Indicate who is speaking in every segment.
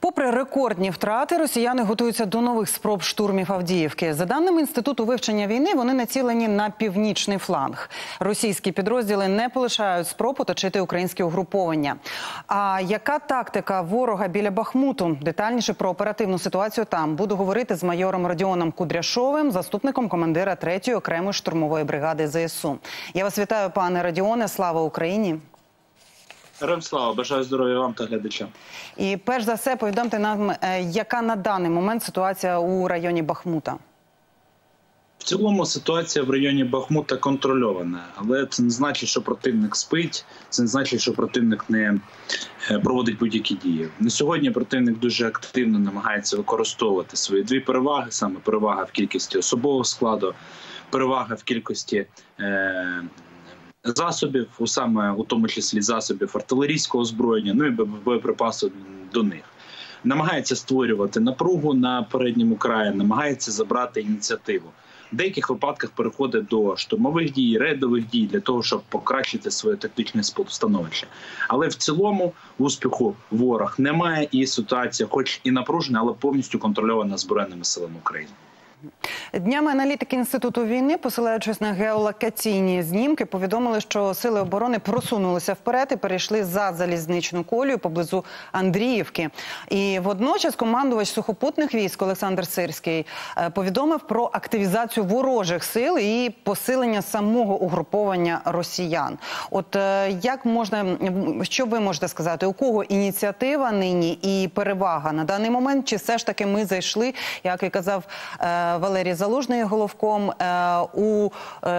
Speaker 1: Попри рекордні втрати, росіяни готуються до нових спроб штурмів Авдіївки. За даними Інституту вивчення війни, вони націлені на північний фланг. Російські підрозділи не полишають спроб оточити українські угруповання. А яка тактика ворога біля Бахмуту? Детальніше про оперативну ситуацію там буду говорити з майором Родіоном Кудряшовим, заступником командира 3-ї окремої штурмової бригади ЗСУ. Я вас вітаю, пане Родіоне. Слава Україні!
Speaker 2: Героям слава, бажаю здоров'я вам та глядачам.
Speaker 1: І перш за все повідомте нам, яка на даний момент ситуація у районі Бахмута?
Speaker 2: В цілому ситуація в районі Бахмута контрольована, але це не значить, що противник спить, це не значить, що противник не проводить будь-які дії. На сьогодні противник дуже активно намагається використовувати свої дві переваги, саме перевага в кількості особового складу, перевага в кількості засобів, саме у тому числі засобів артилерійського озброєння, ну і боєприпасів до них. Намагається створювати напругу на передньому краї, намагається забрати ініціативу. В деяких випадках переходить до штурмових дій, рейдових дій для того, щоб покращити своє тактичне становище. Але в цілому успіху ворог немає, і ситуація, хоч і напружена, але повністю контрольована Збройними силами України.
Speaker 1: Днями аналітики Інституту війни, посилаючись на геолокаційні знімки, повідомили, що сили оборони просунулися вперед і перейшли за залізничну колію поблизу Андріївки. І водночас командувач сухопутних військ Олександр Сирський повідомив про активізацію ворожих сил і посилення самого угруповання росіян. От що ви можете сказати, у кого ініціатива нині і перевага на даний момент? Чи все ж таки ми зайшли, як і казав Валерій Залужний головком, у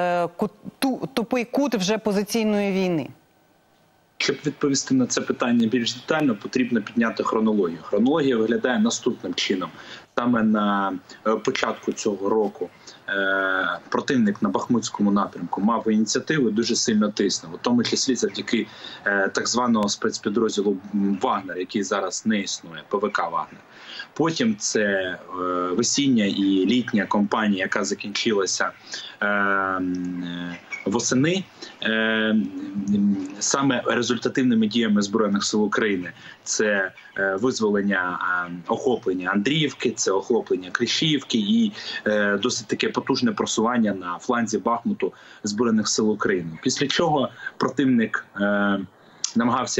Speaker 1: тупий кут вже позиційної війни?
Speaker 2: Щоб відповісти на це питання більш детально, потрібно підняти хронологію. Хронологія виглядає наступним чином. Саме на початку цього року противник на Бахмутському напрямку мав ініціативу, дуже сильно тиснув, у тому числі завдяки так званого спецпідрозділу «Вагнер», який зараз не існує, ПВК «Вагнер». Потім це весіння і літня кампанія, яка закінчилася восени, саме результативними діями Збройних сил України. Це визволення, охоплення Андріївки, це охоплення Кліщіївки і досить таке потужне просування на фланзі Бахмуту Збройних сил України. Після чого противник намагався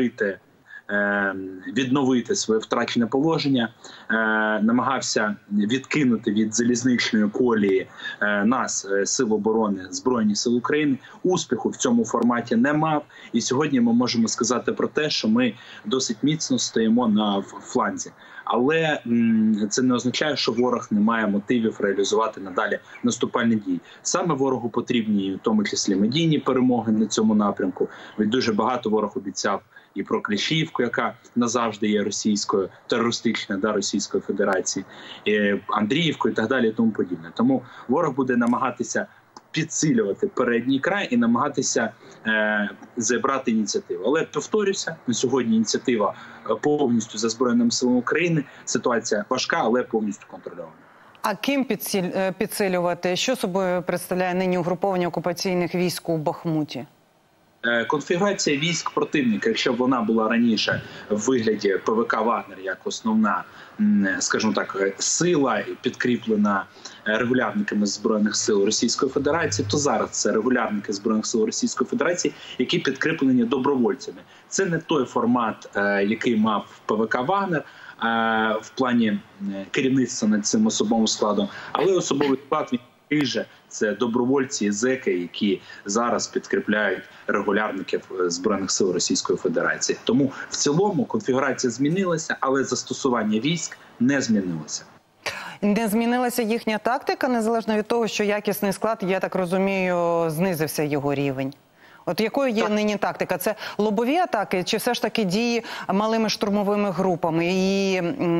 Speaker 2: відновити своє втрачене положення, намагався відкинути від залізничної колії нас, Сил оборони, Збройні Сили України. Успіху в цьому форматі не мав. І сьогодні ми можемо сказати про те, що ми досить міцно стоїмо на фланзі. Але це не означає, що ворог не має мотивів реалізувати надалі наступальні дії. Саме ворогу потрібні, в тому числі медійні перемоги на цьому напрямку. Ведь дуже багато ворог обіцяв і про Кліщіївку, яка назавжди є російською, терористичною, Російської Федерації, і Андріївку і так далі і тому подібне. Тому ворог буде намагатися підсилювати передній край і намагатися забрати ініціативу. Але, повторюся, на сьогодні ініціатива повністю за Збройними силами України. Ситуація важка, але повністю контрольована.
Speaker 1: А ким підсилювати? Що собою представляє нині угруповання окупаційних військ у Бахмуті?
Speaker 2: Конфігурація військ противника, якщо б вона була раніше в вигляді ПВК «Вагнер» як основна, скажімо так, сила, підкріплена регулярниками Збройних сил Російської Федерації, то зараз це регулярники Збройних сил Російської Федерації, які підкріплені добровольцями. Це не той формат, який мав ПВК «Вагнер», в плані керівництва над цим особовим складом, але особовий склад він же це добровольці і зеки, які зараз підкріпляють регулярників Збройних сил Російської Федерації. Тому в цілому конфігурація змінилася, але застосування військ не змінилося.
Speaker 1: Не змінилася їхня тактика, незалежно від того, що якісний склад, я так розумію, знизився його рівень? От якою є нині тактика? Це лобові атаки чи все ж таки дії малими штурмовими групами? І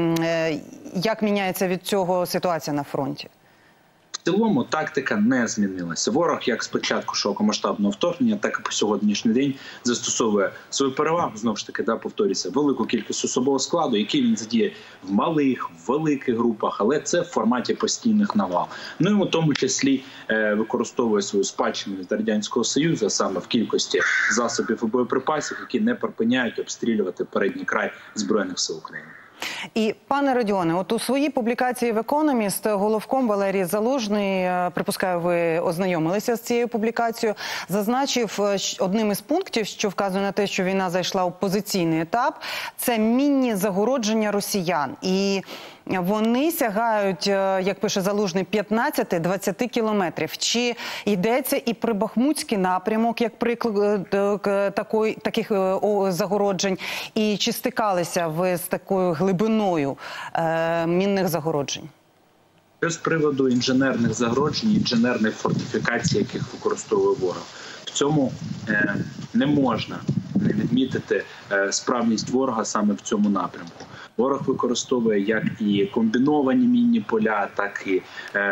Speaker 1: як міняється від цього ситуація на фронті?
Speaker 2: В цілому тактика не змінилася. Ворог як з початку широкомасштабного вторгнення, так і по сьогоднішній день застосовує свою перевагу, знову ж таки, повторюся, велику кількість особового складу, який він задіє в малих, в великих групах, але це в форматі постійних навал. Ну і в тому числі використовує свою спадщину від Радянського Союзу, саме в кількості засобів і боєприпасів, які не припиняють обстрілювати передній край Збройних сил України.
Speaker 1: І, пане Родіоне, от у своїй публікації в «Економіст» головком Валерій Залужний, припускаю, ви ознайомилися з цією публікацією, зазначив одним із пунктів, що вказує на те, що війна зайшла у позиційний етап, це мінні загородження росіян. І вони сягають, як пише Залужний, 15-20 кілометрів. Чи йдеться і про Бахмутський напрямок, як приклад таких загороджень? І чи стикалися ви з такою глибиною мінних загороджень?
Speaker 2: З приводу інженерних загороджень, інженерних фортифікацій, яких використовує ворог. В цьому не можна не відмітити справність ворога саме в цьому напрямку. Ворог використовує як і комбіновані мінні поля, так і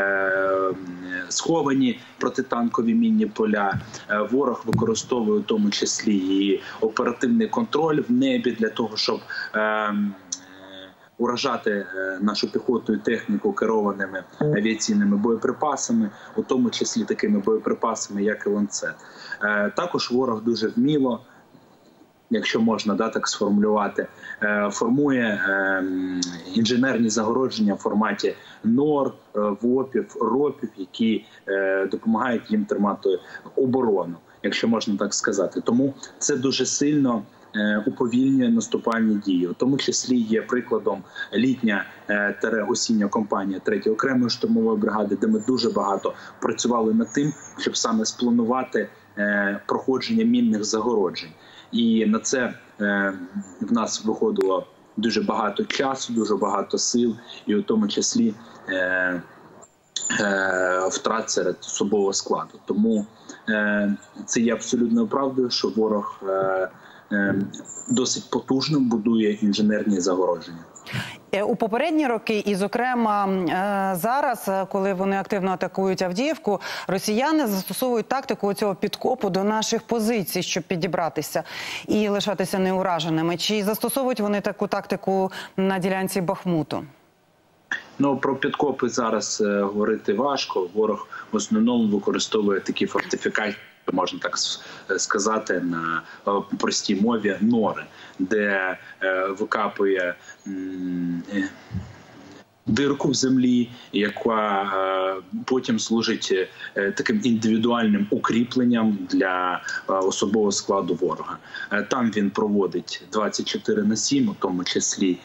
Speaker 2: сховані протитанкові мінні поля. Ворог використовує в тому числі і оперативний контроль в небі для того, щоб уражати нашу піхоту і техніку керованими авіаційними боєприпасами, у тому числі такими боєприпасами, як і ланцет. Також ворог дуже вміло, якщо можна так сформулювати, формує інженерні загородження в форматі НОР, ВОПів, РОПів, які допомагають їм тримати оборону, якщо можна так сказати. Тому це дуже сильно уповільнює наступальні дії. У тому числі є прикладом літня-осіння кампанія 3-ї окремої штурмової бригади, де ми дуже багато працювали над тим, щоб саме спланувати проходження мінних загороджень. І на це в нас виходило дуже багато часу, дуже багато сил, і у тому числі втрат серед особового складу. Тому це є абсолютно правдою, що ворог досить потужно будує інженерні загородження.
Speaker 1: У попередні роки, і, зокрема, зараз, коли вони активно атакують Авдіївку, росіяни застосовують тактику цього підкопу до наших позицій, щоб підібратися і лишатися неураженими. Чи застосовують вони таку тактику на ділянці Бахмуту?
Speaker 2: Про підкопи зараз говорити важко. Ворог в основному використовує такі фортифікації, можна так сказати, на простій мові, нори, де викапує дирку в землі, яка потім служить таким індивідуальним укріпленням для особового складу ворога. Там він проводить 24/7, у тому числі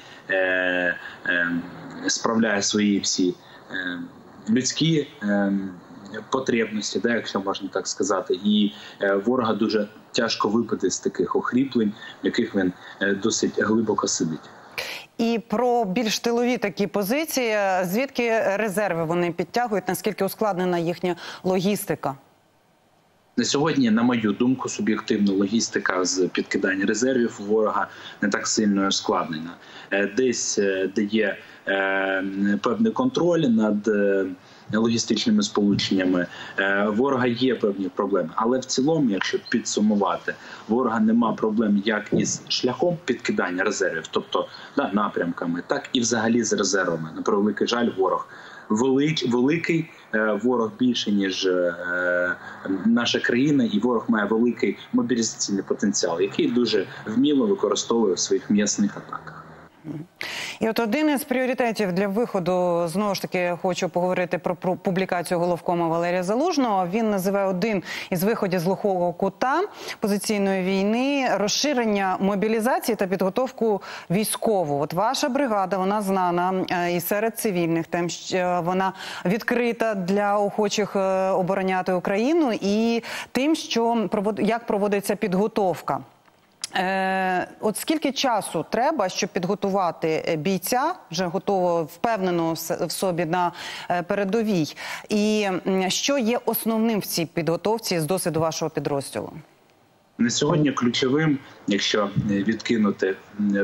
Speaker 2: справляє свої всі людські потребності, якщо можна так сказати, і ворога дуже тяжко вибити з таких укріплень, в яких він досить глибоко сидить.
Speaker 1: І про більш тилові такі позиції, звідки резерви вони підтягують, наскільки ускладнена їхня логістика?
Speaker 2: На сьогодні, на мою думку, суб'єктивно, логістика з підкидання резервів у ворога не так сильно ускладнена. Десь, де є певний контроль над логістичними сполученнями, ворога є певні проблеми. Але в цілому, якщо підсумувати, ворога нема проблем як із шляхом підкидання резервів, тобто напрямками, так і взагалі з резервами. На превеликий жаль, ворог великий, ворог більше, ніж наша країна, і ворог має великий мобілізаційний потенціал, який дуже вміло використовує в своїх м'ясних атаках.
Speaker 1: І от один із пріоритетів для виходу, знову ж таки, хочу поговорити про публікацію головкома Валерія Залужного. Він називає один із виходів з глухого кута позиційної війни – розширення мобілізації та підготовку військову. От ваша бригада, вона знана і серед цивільних, тим, що вона відкрита для охочих обороняти Україну, і тим, що як проводиться підготовка. От скільки часу треба, щоб підготувати бійця, вже готового, впевненого в собі на передовій? І що є основним в цій підготовці з досвіду вашого підрозділу?
Speaker 2: На сьогодні ключовим, якщо відкинути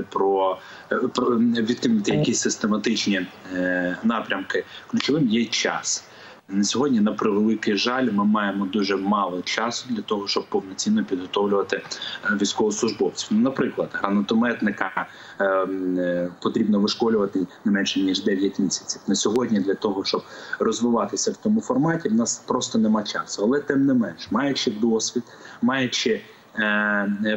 Speaker 2: якісь систематичні напрямки, ключовим є час. На сьогодні, на превеликий жаль, ми маємо дуже мало часу для того, щоб повноцінно підготовлювати військовослужбовців. Наприклад, гранатометника потрібно вишколювати не менше, ніж 9 місяців. На сьогодні для того, щоб розвиватися в тому форматі, в нас просто нема часу. Але тим не менш, маючи досвід, маючи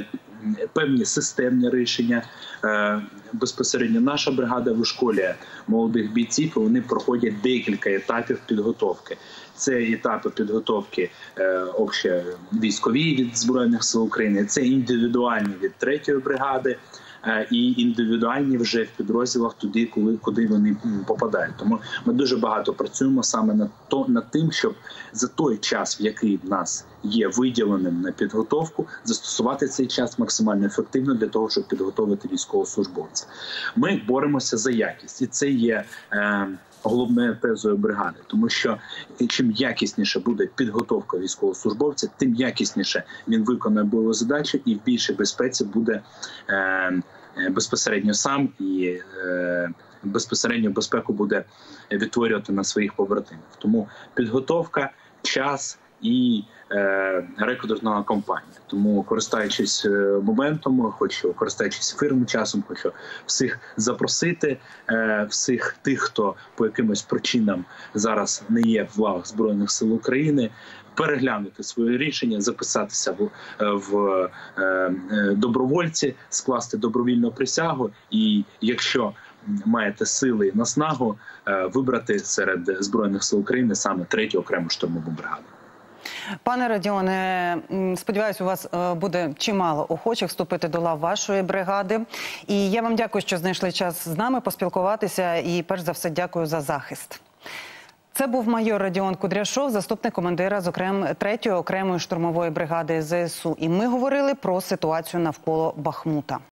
Speaker 2: певні системні рішення. Безпосередньо наша бригада вишколює молодих бійців, і вони проходять декілька етапів підготовки. Це етапи підготовки військові від Збройних сил України, це індивідуальні від 3-ї бригади, і індивідуальні вже в підрозділах туди, куди вони попадають. Тому ми дуже багато працюємо саме над тим, щоб за той час, в який в нас є виділеним на підготовку, застосувати цей час максимально ефективно для того, щоб підготовити військовослужбовця. Ми боремося за якість, і це є головною тезою бригади, тому що чим якісніше буде підготовка військовослужбовця, тим якісніше він виконує бойову задачу і в більшій безпеці буде безпосередньо сам, і безпосередньо безпеку буде відтворювати на своїх побратимів. Тому підготовка, час і рекрутна кампанія. Тому, користуючись моментом, користуючись ефірним часом, хочу всіх запросити, всіх тих, хто по якимось причинам зараз не є в лавах Збройних сил України, переглянути своє рішення, записатися в добровольці, скласти добровільну присягу і, якщо маєте сили і наснагу, вибрати серед Збройних сил України саме 3-ю окрему штурмову бригаду.
Speaker 1: Пане Родіоне, сподіваюся, у вас буде чимало охочих вступити до лав вашої бригади. І я вам дякую, що знайшли час з нами поспілкуватися. І, перш за все, дякую за захист. Це був майор Родіон Кудряшов, заступник командира 3-ї окремої штурмової бригади ЗСУ. І ми говорили про ситуацію навколо Бахмута.